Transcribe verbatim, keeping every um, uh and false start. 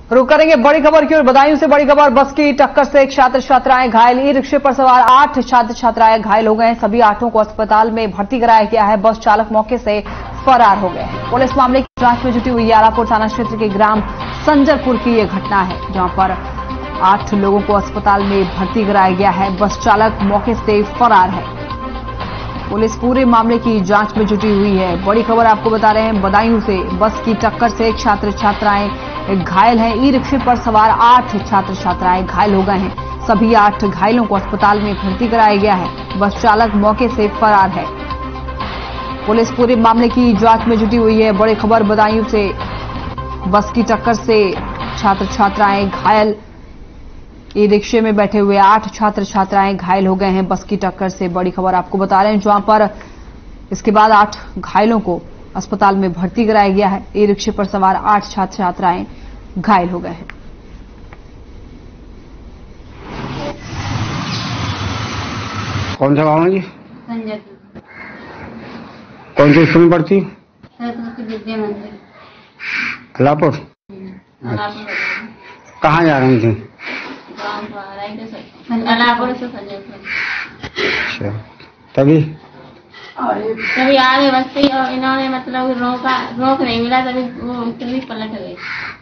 रुक करेंगे बड़ी खबर की ओर। बदायूं से बड़ी खबर, बस की टक्कर से एक छात्र छात्राएं घायल। ई रिक्शे पर सवार आठ छात्र छात्राएं घायल हो गए। सभी आठों को अस्पताल में भर्ती कराया गया है। बस चालक मौके से फरार हो गए हैं। पुलिस मामले की जांच में जुटी हुई है। आलापुर थाना क्षेत्र के ग्राम संजरपुर की यह घटना है, जहां पर आठ लोगों को अस्पताल में भर्ती कराया गया है। बस चालक मौके से फरार है। पुलिस पूरे मामले की जांच में जुटी हुई है। बड़ी खबर आपको बता रहे हैं, बदायूं से बस की टक्कर से एक छात्र छात्राएं घायल हैं। ई रिक्शे पर सवार आठ छात्र छात्राएं घायल हो गए हैं। सभी आठ घायलों को अस्पताल में भर्ती कराया गया है। बस चालक मौके से फरार है। पुलिस पूरे मामले की जांच में जुटी हुई है। बड़ी खबर, बदायूं से बस की टक्कर से छात्र छात्राएं घायल। ई रिक्शे में बैठे हुए आठ छात्र छात्राएं घायल हो गए हैं बस की टक्कर से। बड़ी खबर आपको बता रहे हैं, जहां पर इसके बाद आठ घायलों को अस्पताल में भर्ती कराया गया है। ई रिक्शे पर सवार आठ छात्र छात्राएं घायल हो गए हैं। कौन सा गाँव है जी? संजयपुर। कौन सी स्कूल में पढ़ती? विद्या मंदिर, अलापुर। कहाँ जा रही थी? अलापुर से संजयपुर। अच्छा, तभी तभी आगे बस और इन्होंने मतलब रोका रोक नहीं मिला, तभी वो तभी पलट गई।